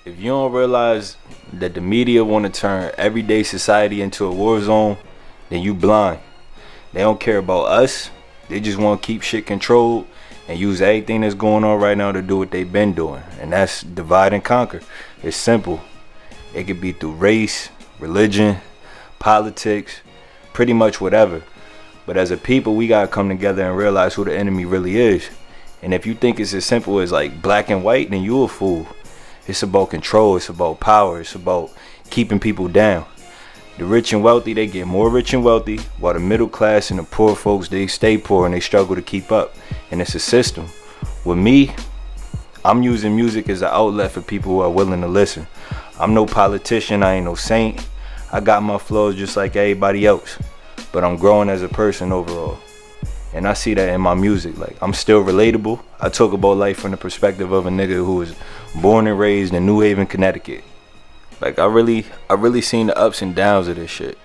If you don't realize that the media want to turn everyday society into a war zone, then you blind. They don't care about us. They just want to keep shit controlled and use everything that's going on right now to do what they've been doing. And that's divide and conquer. It's simple. It could be through race, religion, politics, pretty much whatever. But as a people, we gotta come together and realize who the enemy really is. And if you think it's as simple as like black and white, then you a fool. It's about control, it's about power, it's about keeping people down. The rich and wealthy, they get more rich and wealthy, while the middle class and the poor folks, they stay poor and they struggle to keep up. And it's a system. With me, I'm using music as an outlet for people who are willing to listen. I'm no politician, I ain't no saint. I got my flaws just like everybody else, but I'm growing as a person overall. And I see that in my music. Like, I'm still relatable. I talk about life from the perspective of a nigga who was born and raised in New Haven, Connecticut. Like, I really seen the ups and downs of this shit.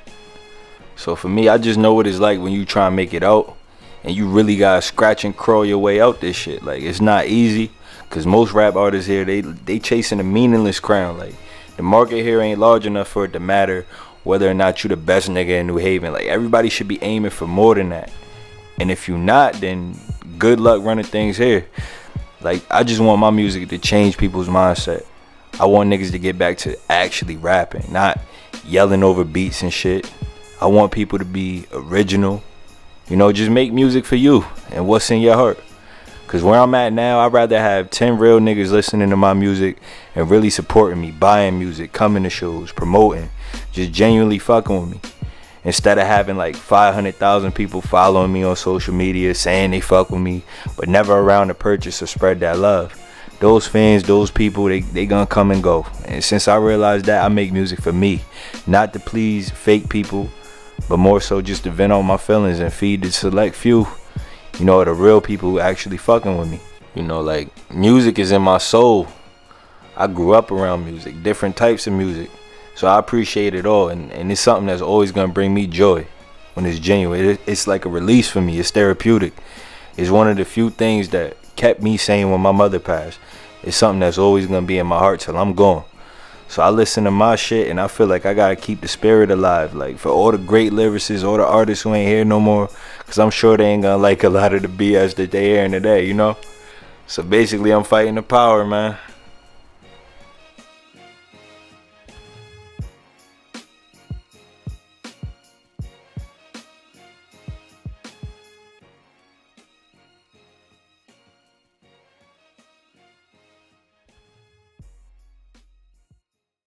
So for me, I just know what it's like when you try and make it out and you really gotta scratch and crawl your way out this shit. Like, it's not easy, cause most rap artists here, they chasing a meaningless crown. Like, the market here ain't large enough for it to matter whether or not you the best nigga in New Haven. Like, everybody should be aiming for more than that. And if you not, then good luck running things here. Like, I just want my music to change people's mindset. I want niggas to get back to actually rapping, not yelling over beats and shit. I want people to be original. You know, just make music for you and what's in your heart. Cause where I'm at now, I'd rather have 10 real niggas listening to my music and really supporting me, buying music, coming to shows, promoting, just genuinely fucking with me. Instead of having like 500,000 people following me on social media saying they fuck with me, but never around to purchase or spread that love. Those fans, those people, they gonna come and go. And since I realized that, I make music for me, not to please fake people, but more so just to vent on my feelings and feed the select few, you know, the real people who actually fucking with me. You know, like, music is in my soul. I grew up around music, different types of music. So I appreciate it all, and it's something that's always gonna bring me joy when it's genuine. It's like a release for me. It's therapeutic. It's one of the few things that kept me sane when my mother passed. It's something that's always gonna be in my heart till I'm gone. So I listen to my shit and I feel like I gotta keep the spirit alive. Like, for all the great lyricists, all the artists who ain't here no more, cause I'm sure they ain't gonna like a lot of the BS that they hearing today, you know? So basically I'm fighting the power, man.